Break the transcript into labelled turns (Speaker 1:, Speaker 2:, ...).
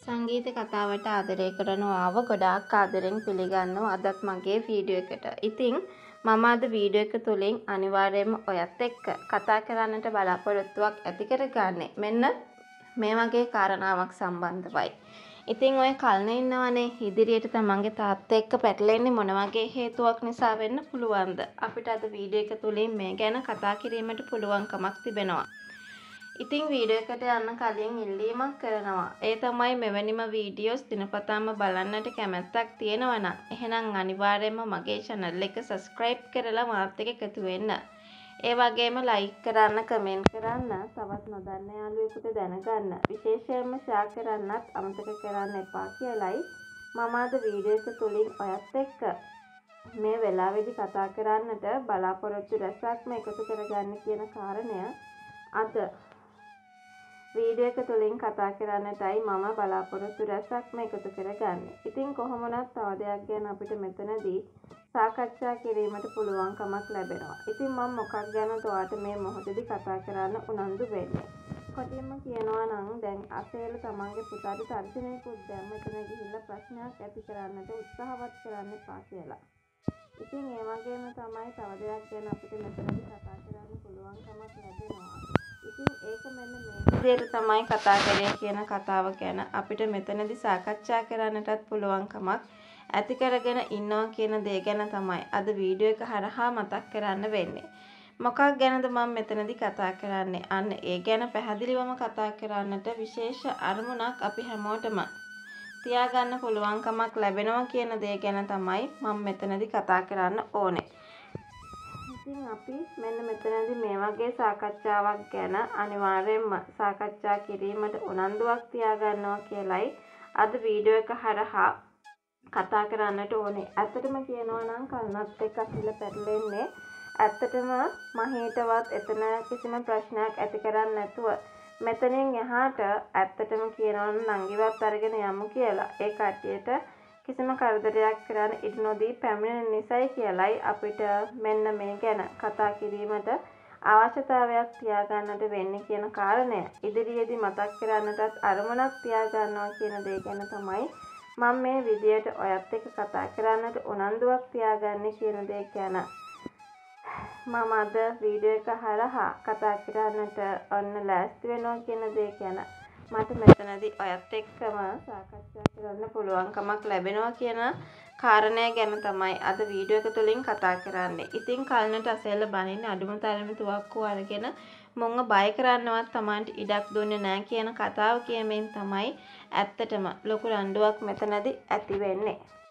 Speaker 1: සංගීත කතාවට ආදරය කරනවාව ගොඩාක් ආදරෙන් පිළිගන්නවා අදත් මගේ වීඩියෝ එකට. ඉතින් මම අද වීඩියෝ එක තුලින් අනිවාර්යයෙන්ම ඔයත් එක්ක කතා කරන්නට බලාපොරොත්තුවක් ඇති කරගන්නේ මෙන්න මේ වගේ කාරණාවක් සම්බන්ධවයි. ඉතින් ඔය කල්නේ ඉන්නවනේ ඉදිරියට තමන්ගේ තාත්තා එක්ක පැටලෙන්නේ මොන වගේ හේතුවක් නිසා වෙන්න පුළුවන්ද? අපිට අද වීඩියෝ එක තුලින් මේ ගැන කතා කිරීමට පුළුවන්කමක් තිබෙනවා. ඉතින් වීඩියෝ එකට යන්න කලින් ඉල්ලීමක් කරනවා. ඒ තමයි මෙවැනිම වීඩියෝස් දිනපතාම බලන්නට කැමැත්තක් තියෙනවා නම් එහෙනම් අනිවාර්යයෙන්ම මගේ channel එක subscribe කරලා මාත් එක්ක එකතු වෙන්න. ඒ වගේම like කරන්න, comment කරන්න, තවත් නොදන්න යාළුවෙකුට දැනගන්න. විශේෂයෙන්ම share කරන්නත් අමතක කරන්න එපා කියලයි මම අද වීඩියෝ එක තුලින් ඔයත් එක්ක මේ වෙලාවේදී කතා කරන්නට බලාපොරොත්තු රැසක්ම එකතු කරගන්න කියන කාරණය අද වීඩියෝ එක තුලින් කතා කරන්නටයි මම බලාපොරොත්තු රැසක්ම එකතු කරගන්නේ. ඉතින් කොහොම වුණත් තව දෙයක් ගැන අපිට මෙතනදී සාකච්ඡා කිරීමට පුළුවන්කමක් ලැබෙනවා. ඉතින් මම මොකක් ගැනද ඔයාලට මේ මොහොතේදී කතා කරන්න උනන්දු වෙන්නේ? කොටින්ම කියනවා නම් දැන් අසේල තමන්ගේ පුතාට තර්ජනයකුත් දැන් මෙතන ගිහිල්ලා ප්‍රශ්නයක් ඇති කරන්නට උත්සාහවත් කරන්න එපා කියලා. ඉතින් ඒ වගේම තමයි තව දෙයක් ගැන අපිට මෙතනදී කතා කරන්න පුළුවන්කමක් ලැබෙනවා. ඉතින් ඒක මෙන්න මේ විදිහට තමයි කතා කරේ කියන කතාව ගැන අපිට මෙතනදී සාකච්ඡා කරන්නටත් පුළුවන්කමක් ඇති කරගෙන ඉන්නවා කියන දේ ගැන තමයි අද වීඩියෝ එක හරහා මතක් කරන්න වෙන්නේ. මොකක් ගැනද මම මෙතනදී කතා කරන්නේ? අන්න ඒ ගැන පැහැදිලිවම කතා කරන්නට විශේෂ අරමුණක් අපි හැමෝටම තියාගන්න පුළුවන්කමක් ලැබෙනවා කියන දේ ගැන තමයි මම මෙතනදී කතා කරන්න ඕනේ. ඉතින් අපි මෙන්න මෙතනදී මේ වගේ සාකච්ඡාවක් ගැන අනිවාර්යයෙන්ම සාකච්ඡා කිරීමට උනන්දුවක් තියාගන්නවා කියලයි අද වීඩියෝ එක හරහා කතා කරන්නට ඕනේ. ඇත්තටම කියනවා නම් කල්නත් එක්ක අසිල පැටලෙන්නේ ඇත්තටම මහේටවත් එතන කිසිම ප්‍රශ්නයක් ඇති කරන්නේ නැතුව මෙතනින් එහාට ඇත්තටම කියනවා නම් නංගිවත් අරගෙන යමු කියලා. ඒ කට්ටියට කිසිම කරදරයක් කරන්න ඉඩ නොදී පැමිණෙන නිසයි කියලයි අපිට මෙන්න මේ ගැන කතා කිරීමට අවශ්‍යතාවයක් තියාගන්නට වෙන්නේ කියන කාරණය ඉදිරියේදී මතක් කරන්නටත් අරමුණක් තියාගන්නවා කියන දේ ගැන තමයි මම මේ විදියට ඔයත් එක්ක කතා කරන්නට උනන්දුවක් තියාගන්නේ කියන දේ ගැන මම අද වීඩියෝ එක හරහා කතා කරන්නට ඔන්න ලෑස්ති වෙනවා කියන දේ ගැන මට මෙතනදී ඔයත් එක්කම සාකච්ඡා කරන්න පුළුවන්කමක් ලැබෙනවා කියන කාරණය ගැන තමයි අද වීඩියෝ එක තුලින් කතා කරන්නේ. ඉතින් කල්නට අසෙල්ල බනින්න අඩුම තරමේ තුවක්කුව අරගෙන මොංග බය කරන්නවත් Tamanට ඉඩක් දුන්නේ නැහැ කියන කතාව කියමින් තමයි ඇත්තටම ලොකු රණ්ඩුවක් මෙතනදී ඇති වෙන්නේ.